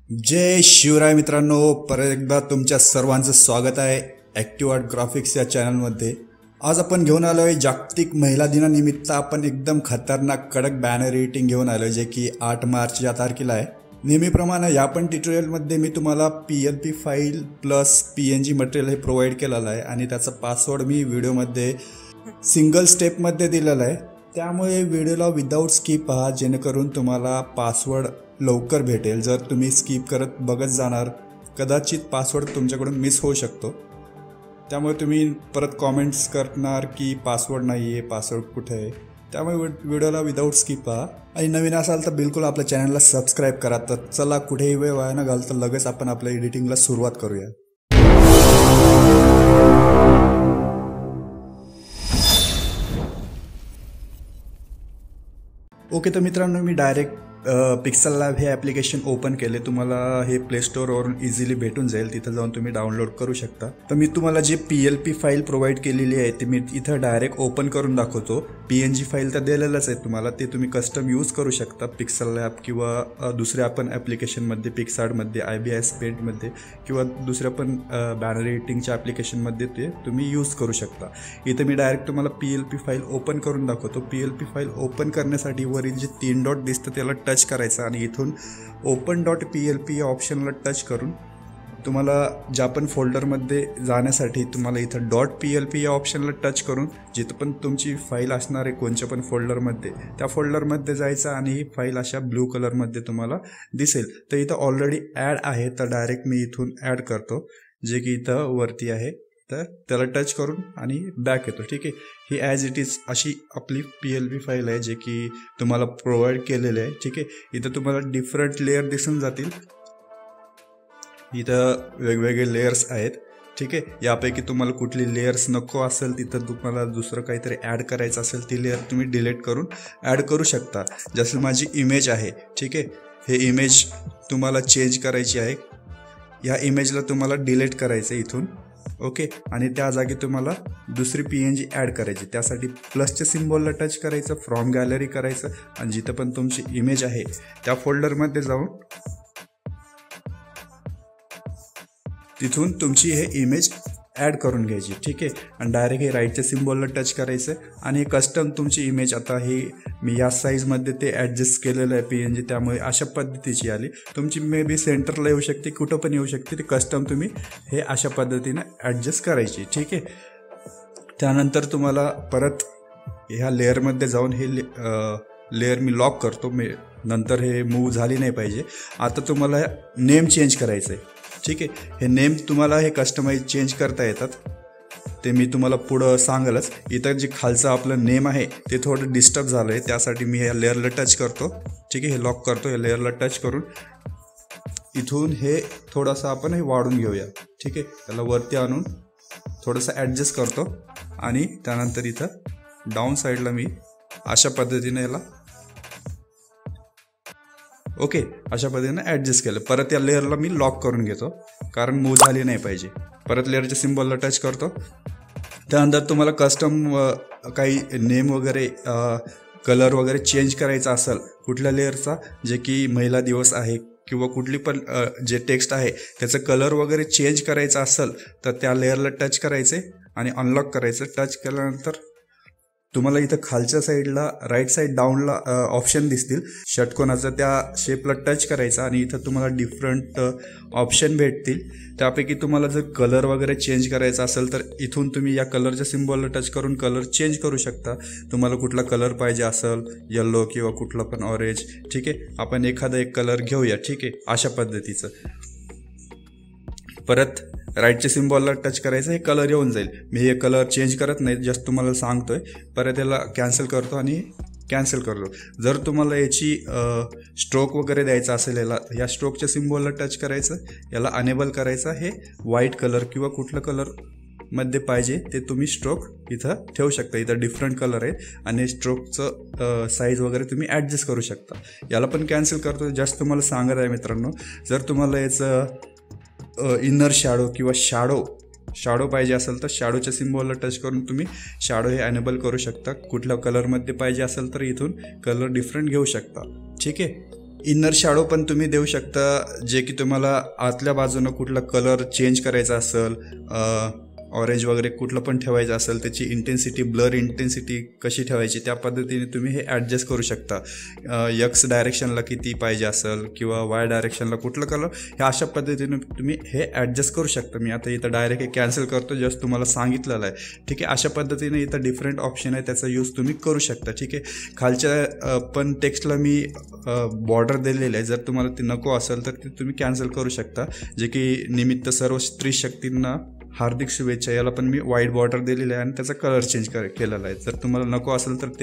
जय शिवराय मित्रांनो, परत एकदा तुमच्या सर्वांचं स्वागत आहे ॲक्टिव्ह आर्ट ग्राफिक्स या चॅनलमध्ये। आज आपण घेऊन आलो आहे जागतिक महिला दिनानिमित्त आपण एकदम खतरनाक कडक बॅनर एडिटिंग घेऊन आलो जे की 8 मार्च या तारखेला आहे। नेहमीप्रमाणे या पण ट्युटोरियलमध्ये मी तुम्हाला PLP file plus PNG material हे प्रोव्हाइड केलेलं आहे आणि त्याचा पासवर्ड मी व्हिडिओमध्ये सिंगल स्टेपमध्ये दिलेला आहे। त्यामुळे व्हिडिओला विदाऊट स्किप पहा जेणेकरून तुम्हाला पासवर्ड लवकर भेटेल। जर तुम्ही स्किप करत बघत जाणार कदाचित पासवर्ड तुमच्याकडून मिस होऊ शकतो। त्यामुळे तुम्ही परत कमेंट्स करणार की पासवर्ड नाही आहे, पासवर्ड कुठे आहे। त्यामुळे व्हिडिओला विदाऊट स्किप पहा आणि नवीन असाल तर बिलकुल आपल्या चॅनलला सबस्क्राईब करा। तर चला कुठेही वेळ वाया न घालता लगेच आपण आपल्या एडिटिंगला सुरुवात करूया। ओके, तर मित्रांनो मी डायरेक्ट पिक्सल लॅब हे ॲप्लिकेशन ओपन केले। तुम्हाला हे प्ले स्टोअरवरून इझिली भेटून जाईल, तिथं जाऊन तुम्ही डाउनलोड करू शकता। तर मी तुम्हाला जे PLP फाईल प्रोव्हाइड केलेली आहे ते मी इथं डायरेक्ट ओपन करून दाखवतो। PNG फाईल तर दिलेलंच आहे तुम्हाला, ते तुम्ही कस्टम यूज करू शकता पिक्सल लॅब किंवा दुसऱ्या आपण ॲप्लिकेशनमध्ये पिक्सार्टमध्ये IBS पेंटमध्ये किंवा दुसऱ्या पण बॅनर एडिटिंगच्या ॲप्लिकेशनमध्ये ते तुम्ही यूज करू शकता। इथं मी डायरेक्ट तुम्हाला PLP फाईल ओपन करून दाखवतो। PLP फाईल ओपन करण्यासाठी वरील जे 3 डॉट दिसतं त्याला टच करायचं आणि इथून open.plp या ऑप्शनला टच करून तुम्हाला ज्या पण फोल्डरमध्ये जाण्यासाठी तुम्हाला इथं .plp या ऑप्शनला टच करून जिथं पण तुमची फाईल असणार आहे कोणत्या पण फोल्डरमध्ये त्या फोल्डरमध्ये जायचं आणि ही फाईल अशा ब्लू कलरमध्ये तुम्हाला दिसेल। तर इथं ऑलरेडी ॲड आहे, तर डायरेक्ट मी इथून ॲड करतो जे की इथं वरती आहे। तर त्याला टच करून आणि बॅक येतो। ठीक आहे, ही ॲज इट इज अशी आपली PLP फाईल आहे जे की तुम्हाला प्रोव्हाइड केलेले आहे। ठीक आहे, इथं तुम्हाला डिफरंट लेअर दिसून जातील, इथं वेगवेगळे लेयर्स आहेत। ठीक आहे, यापैकी तुम्हाला कुठली लेयर्स नको असेल तिथं तुम्हाला दुसरं काहीतरी ॲड करायचं असेल ती लेअर तुम्ही डिलीट करून ॲड करू शकता। जसं माझी इमेज आहे, ठीक आहे, हे इमेज तुम्हाला चेंज करायची आहे, ह्या इमेजला तुम्हाला डिलीट करायचं आहे इथून। ओके, आणि त्या जागी तुम्हाला दुसरी PNG ॲड करायची। त्यासाठी प्लसच्या सिम्बॉलला टच करायचं, फ्रॉम गॅलरी करायचं आणि जिथं पण तुमची इमेज आहे त्या फोल्डरमध्ये जाऊन तिथून तुमची हे इमेज ॲड करून घ्यायची। ठीक आहे, आणि डायरेक्ट हे राईटच्या सिम्बॉलला टच करायचं आणि कस्टम तुमची इमेज आता ही मी या साईजमध्ये ते ॲडजस्ट केलेलं आहे PNG, त्यामुळे अशा पद्धतीची आली। तुमची मे बी सेंटरला येऊ शकते, कुठं पण येऊ शकते, ते कस्टम तुम्ही हे अशा पद्धतीनं ॲडजस्ट करायची। ठीक आहे, त्यानंतर तुम्हाला परत ह्या लेअरमध्ये जाऊन हे लेअर मी लॉक करतो, मी नंतर हे मूव झाली नाही पाहिजे। आता तुम्हाला नेम चेंज करायचं आहे। ठीक आहे, हे नेम तुम्हाला हे कस्टमाइज चेंज करता येतात, ते मी तुम्हाला पुढं सांगेलच। इथं जे खालचं आपलं नेम आहे ते थोडं डिस्टर्ब झालं आहे, त्यासाठी मी या लेअरला टच करतो। ठीक आहे, हे लॉक करतो, या लेअरला टच करून इथून हे थोडंसं आपण हे वाढून घेऊया। ठीक आहे, त्याला वरती आणून थोडंसं ॲडजस्ट करतो आणि त्यानंतर इथं डाऊन साईडला मी अशा पद्धतीने याला ओके अशा पद्धतीने ॲडजस्ट केलं। परत या लेअरला मी लॉक करून घेतो कारण मूव झाली नाही पाहिजे। परत लेअरच्या सिम्बॉलला टच करतो, त्यानंतर तुम्हाला कस्टम काही नेम वगैरे कलर वगैरे चेंज करायचा असेल कुठल्या लेअरचा, जे की महिला दिवस आहे किंवा कुठली पण जे टेक्स्ट आहे त्याचं कलर वगैरे चेंज करायचा असेल तर त्या लेअरला टच करायचे आणि अनलॉक करायचं। टच केल्यानंतर तुम्हाला इथं खालच्या साईडला राईट साईड डाऊनला ऑप्शन दिसतील षटकोनाचं, त्या शेपला टच करायचा आणि इथं तुम्हाला डिफरंट ऑप्शन भेटतील। त्यापैकी तुम्हाला जर कलर वगैरे चेंज करायचा असेल तर इथून तुम्ही या कलरच्या सिम्बॉलला टच करून कलर चेंज करू शकता। तुम्हाला कुठला कलर पाहिजे असेल, येलो किंवा कुठला पण ऑरेंज, ठीक आहे, आपण एखादा एक कलर घेऊया। ठीक आहे, अशा पद्धतीचं परत राईटच्या सिम्बॉलला टच करायचं, हे कलर येऊन जाईल। मी हे कलर चेंज करत नाही, जस्ट तुम्हाला सांगतोय। परत याला कॅन्सल करतो आणि कॅन्सल करतो। जर तुम्हाला याची स्ट्रोक वगैरे द्यायचा असेल या स्ट्रोकच्या सिम्बॉलला टच करायचं, याला अनेबल करायचं, हे व्हाईट कलर किंवा कुठलं कलरमध्ये पाहिजे ते तुम्ही स्ट्रोक इथं ठेवू शकता। इथं डिफरंट कलर आहे आणि स्ट्रोकचं साईज वगैरे तुम्ही ॲडजस्ट करू शकता। याला पण कॅन्सल करतो, जस्ट तुम्हाला सांगत आहे मित्रांनो। जर तुम्हाला याचं इनर शॅडो किंवा शॅडो पाहिजे असेल तर शॅडोच्या सिम्बॉलला टच करून तुम्ही शॅडो हे अनेबल करू शकता। कुठल्या कलरमध्ये पाहिजे असेल तर इथून कलर डिफरंट घेऊ शकता। ठीक आहे, इनर शॅडो पण तुम्ही देऊ शकता, जे की तुम्हाला आतल्या बाजूनं कुठला कलर चेंज करायचा असेल, ऑरेंज वगैरे कुठलं पण ठेवायचं असेल, त्याची इंटेन्सिटी, ब्लर इंटेन्सिटी कशी ठेवायची त्या पद्धतीने तुम्ही हे ॲडजस्ट करू शकता. एक्स डायरेक्शनला किती पाहिजे असेल किंवा वाय डायरेक्शनला कुठलं कलर, हे अशा पद्धतीने तुम्ही हे ॲडजस्ट करू शकता. मी आता इथं डायरेक्ट हे कॅन्सल करतो, जस्ट तुम्हाला सांगितलेलं आहे. ठीक आहे, अशा पद्धतीने इथं डिफरंट ऑप्शन आहे, त्याचा यूज तुम्ही करू शकता. ठीक आहे, खालच्या पण टेक्स्टला मी बॉर्डर दिलेलं आहे, जर तुम्हाला ते नको असेल तर ते तुम्ही कॅन्सल करू शकता. जे की निमित्त सर्व स्त्री शक्तींना हार्दिक शुभेच्छा, याला पण मी व्हाईट बॉर्डर दिलेलं आहे आणि त्याचा कलर चेंज केलेला आहे. जर तुम्हाला नको असेल तर ते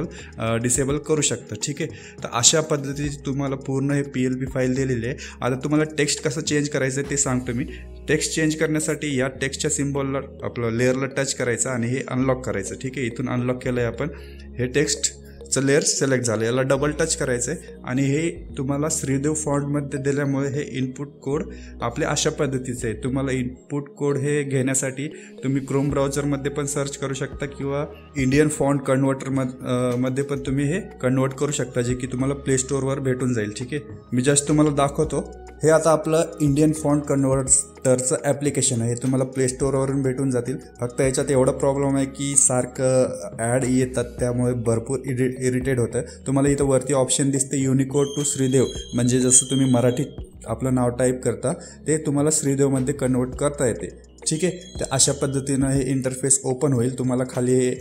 डिसेबल करू शकता. ठीक आहे, तर अशा पद्धतीची तुम्हाला पूर्ण हे PLP फाईल दिलेली आहे. आता तुम्हाला टेक्स्ट कसं चेंज करायचं आहे ते सांगतो मी. टेक्स्ट चेंज करण्यासाठी या टेक्स्टच्या सिम्बॉलला आपलं लेअरला टच करायचं आणि हे अनलॉक करायचं. ठीक आहे, इथून अनलॉक केलं आहे आपण. हे टेक्स्टचं लेअर सिलेक्ट झालं, याला डबल टच करायचं आहे आणि हे तुम्हाला श्रीदेव फॉन्टमध्ये दिल्यामुळे हे इनपुट कोड आपले अशा पद्धतीचे आहे. तुम्हाला इनपुट कोड हे घेण्यासाठी तुम्ही क्रोम ब्राउझरमध्ये पण सर्च करू शकता किंवा इंडियन फॉन्ट कन्व्हर्टरमध्ये पण तुम्ही हे कन्वर्ट करू शकता, जे की तुम्हाला प्ले स्टोअरवर भेटून जाईल. ठीक आहे, मी जस्ट तुम्हाला दाखवतो. हे आता आपलं इंडियन फॉन्ट कन्व्हर्टरचं ॲप्लिकेशन आहे, हे तुम्हाला प्ले स्टोअरवरून भेटून जातील. फक्त याच्यात एवढा प्रॉब्लेम आहे की सारखं ॲड येतात, त्यामुळे भरपूर इरिटेट होतं. तुम्हाला इथं वरती ऑप्शन दिसते युनिकोड टू श्रीदेव, म्हणजे जसं तुम्ही मराठीत आपलं नाव टाईप करता ते तुम्हाला श्रीदेवमध्ये कन्वर्ट करता येते. ठीक आहे, तर अशा पद्धतीनं हे इंटरफेस ओपन होईल. तुम्हाला खाली हे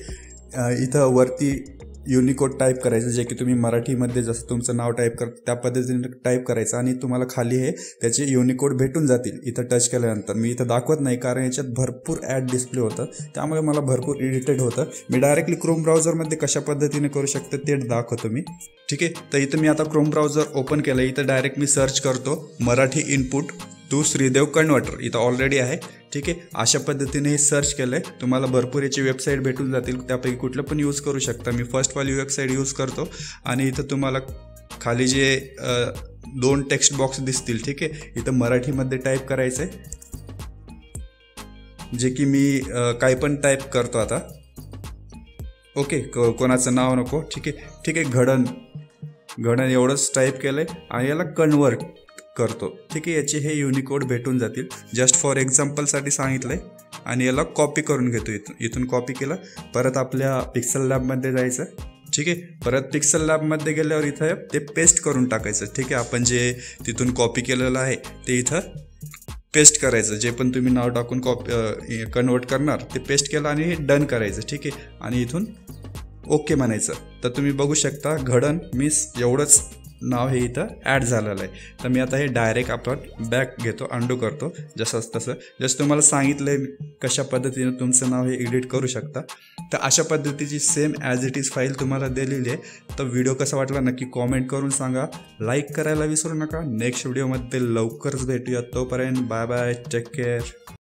इथं वरती युनिकोड टाईप करायचं, जे की तुम्ही मराठीमध्ये जसं तुमचं नाव टाईप करता त्या पद्धतीने टाईप करायचं आणि तुम्हाला खाली हे त्याचे युनिकोड भेटून जातील इथं टच केल्यानंतर. मी इथं दाखवत नाही कारण याच्यात भरपूर ॲड डिस्प्ले होतं, त्यामुळे मला भरपूर इरिटेट होतं. मी डायरेक्टली क्रोम ब्राउझरमध्ये कशा पद्धतीने करू शकतो ते दाखवतो मी. ठीक आहे, तर इथं मी आता क्रोम ब्राउझर ओपन केलं. इथं डायरेक्ट मी सर्च करतो Marathi input to Shreedev converter, इथं ऑलरेडी आहे. ठीक आहे, अशा पद्धतीने हे सर्च केलं आहे. तुम्हाला भरपूर याची वेबसाईट भेटून जातील, त्यापैकी कुठलं पण यूज करू शकता. मी फर्स्टवाली वेबसाईट यूज करतो आणि इथं तुम्हाला खाली जे 2 टेक्स्ट बॉक्स दिसतील. ठीक आहे, इथं मराठीमध्ये टाईप करायचं आहे, जे की मी काय पण टाईप करतो आता. ओके, कोणाचं नाव नको. ठीक आहे, घडण एवढंच टाईप केलं आहे आणि याला कन्वर्ट करतो. ठीक आहे, याचे हे युनिकोड भेटून जातील. जस्ट फॉर एक्झाम्पलसाठी सांगितलं आहे आणि याला कॉपी करून घेतो. इथून कॉपी केलं, परत आपल्या पिक्सल लॅबमध्ये जायचं. ठीक आहे, परत पिक्सल लॅबमध्ये गेल्यावर इथं ते पेस्ट करून टाकायचं. ठीक आहे, आपण जे तिथून कॉपी केलेलं आहे ते इथं पेस्ट करायचं. जे पण तुम्ही नाव टाकून कन्वर्ट करणार ते पेस्ट केलं आणि हे डन करायचं. ठीक आहे, आणि इथून ओके म्हणायचं. तर तुम्ही बघू शकता घडण मिस एवढंच नाव हे इथं ॲड झालेलं आहे. तर मी आता हे डायरेक्ट आपण बॅक घेतो, अंडू करतो जसं तसं. जसं तुम्हाला सांगितलं आहे कशा पद्धतीने तुमचं नाव हे एडिट करू शकता. तर अशा पद्धतीची same as it is file तुम्हाला दिलेली आहे. तर व्हिडिओ कसा वाटला नक्की कॉमेंट करून सांगा. लाईक करायला विसरू नका. नेक्स्ट व्हिडिओमध्ये लवकरच भेटूया. तोपर्यंत बाय बाय, टेक केअर.